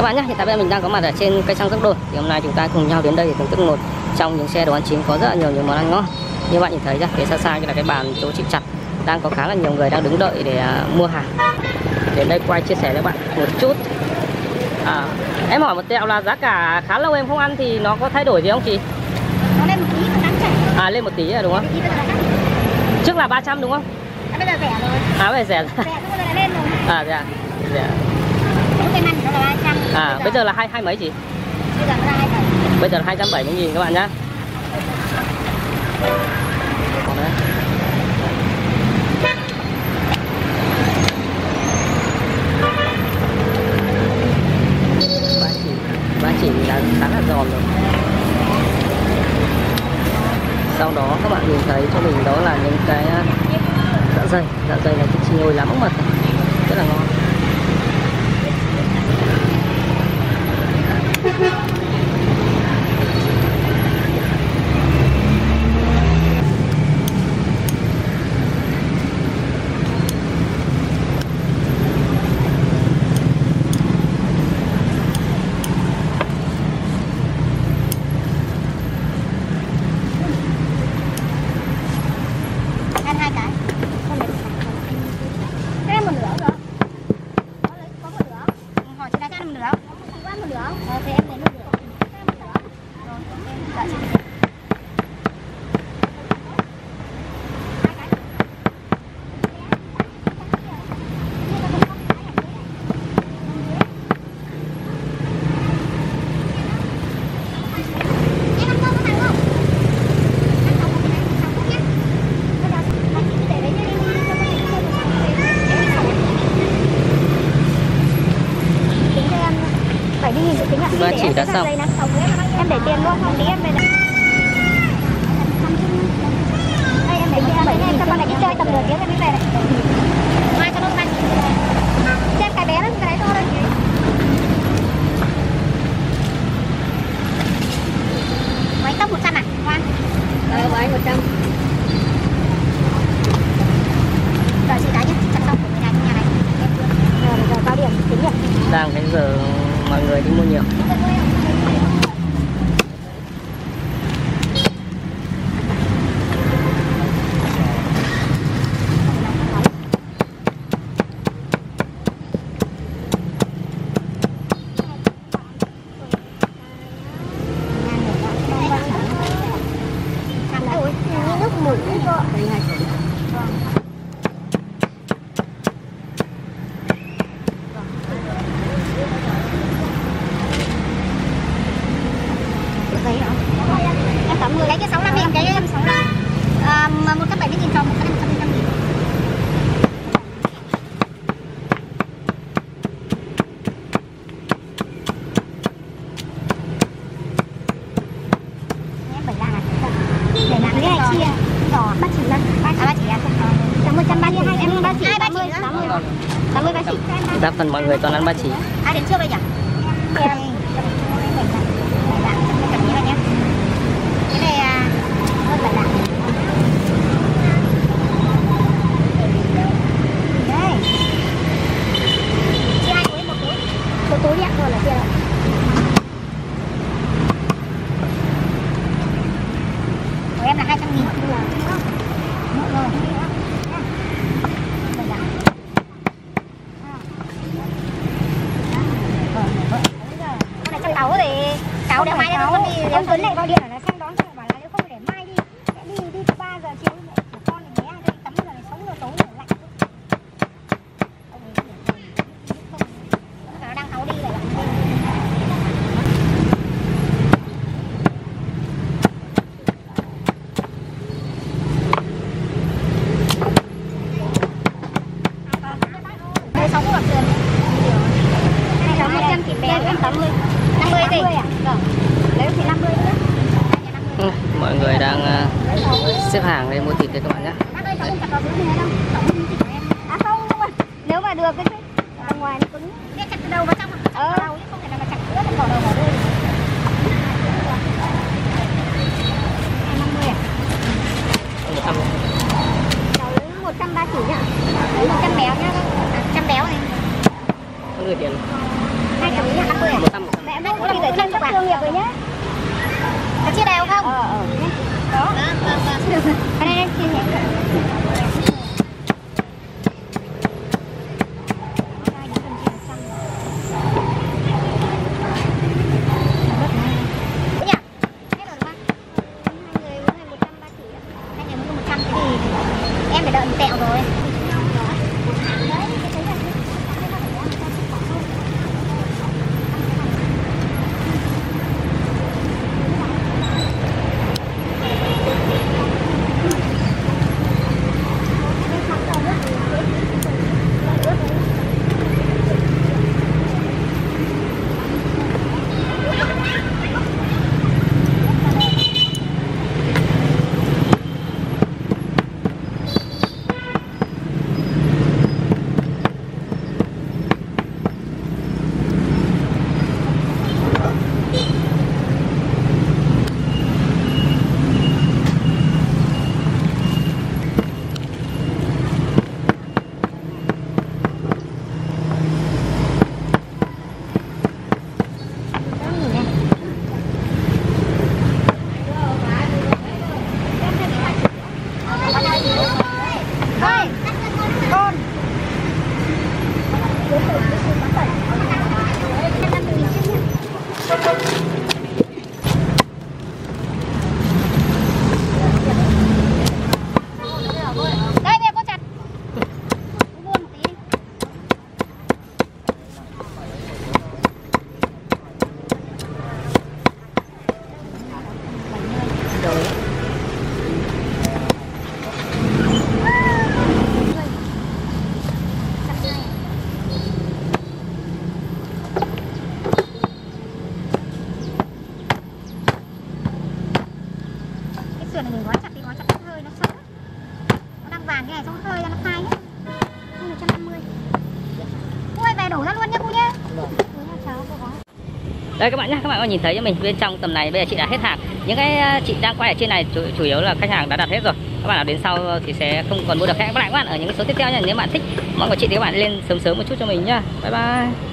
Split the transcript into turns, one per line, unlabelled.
Các bạn nhé, hiện tại bây giờ mình đang có mặt ở trên cây xăng Dốc Đồi. Thì hôm nay chúng ta cùng nhau đến đây để thưởng thức một trong những xe đồ ăn chính có rất là nhiều những món ăn ngon. Như bạn nhìn thấy ra, phía xa xa như là cái bàn chỗ chịu chặt đang có khá là nhiều người đang đứng đợi để mua hàng. Đến đây quay chia sẻ với bạn một chút. Em hỏi một tẹo là giá cả khá lâu em không ăn thì nó có thay đổi gì không chị?
Nó lên một tí mà đáng chảy.
Lên một tí đúng không? Trước là 300 đúng không?
Bây giờ rẻ rồi.
Bây giờ rẻ.
Rẻ bây giờ lên rồi.
Rẻ.
Lúc cái măng nó là 300.
Bây giờ là hai mấy chị?
Bây giờ nó là 270.
Bây giờ là 270.000 các bạn nhá. Ba chỉ là khá là giòn rồi. Sau đó các bạn nhìn thấy cho mình đó là những cái dạ dày là cái nhồi lá mốc mật rất là ngon. Ba chỉ đã xong.
Em để tiền luôn, không tí em về đây. Đây em để tiền, em cho con này đi chơi tầm nửa tiếng em mới về đây. Mai cho nó xanh. Xem cái bé đó, cái đấy thôi. Mấy tóc 100 à? Ngoan. Mấy 100. Rồi chị đá nhé, chặt xong của người nhà trong nhà này. Giờ cao điểm tính nhỉ?
Đang cái giờ mọi người đi mua nhiều.
Em 80 lấy cái 65 đi, cái 65. 170.000 cho 155.000. Em 75 à? Để làm cái này chia. Giò 3 chỉ lần. 3 chỉ à? 132 em 3 chỉ. 80 80 3 chỉ.
Đa phần mọi người toàn ăn ba chỉ.
Đến chưa bây giờ? Túi điện thôi là kia rồi. Của em là 200.000. Con này trong cáu thì cáu để mai cho nó đi. Ông Tuấn này gọi điện là sang đón, bảo là nếu không để mai đi. Đi từ 3 giờ chiều con này bé đi tắm giờ này 6 giờ tối lạnh. Đang cáu đi rồi. Đây 6 cục sườn. 100 thịt béo em 80. 50 gì? Vâng. Lấy thì 50 nữa.
Mọi người đang xếp hàng để mua thịt đây các bạn nhé.
Không, nếu mà được cái ở ngoài nó cứng. Chặt từ đầu vào trong à? Đầu chứ không thể nào mà chặt nữa thì bỏ đầu bỏ đuôi. 50 à?
100.
Cháu lấy 130 chỉ nhá. Lấy 100 béo nhá. 100 béo này.
Không gửi tiền.
2 đồng nhá, 50 à? Đi để chân các thương nghiệp rồi nhá. Có chia đều không? Đó. Cái này chia nhé. Em phải đợi một tẹo rồi. Đây bây giờ cô chặt. Buông một tí. Cái sườn này mình gói chặt đi, gói chặt hơi nó xấu. Nó đang vàng cái này xong hơi ra nó phai hết. 150. Ui về đổ ra luôn nha cô nhá.
Đây các bạn nhé, các bạn có nhìn thấy cho mình bên trong tầm này bây giờ chị đã hết hàng. Những cái chị đang quay ở trên này chủ yếu là khách hàng đã đặt hết rồi. Các bạn nào đến sau thì sẽ không còn mua được. Hẹn gặp lại các bạn ở những cái số tiếp theo nha. Nếu bạn thích món của chị thì các bạn lên sớm sớm một chút cho mình nhá. Bye bye.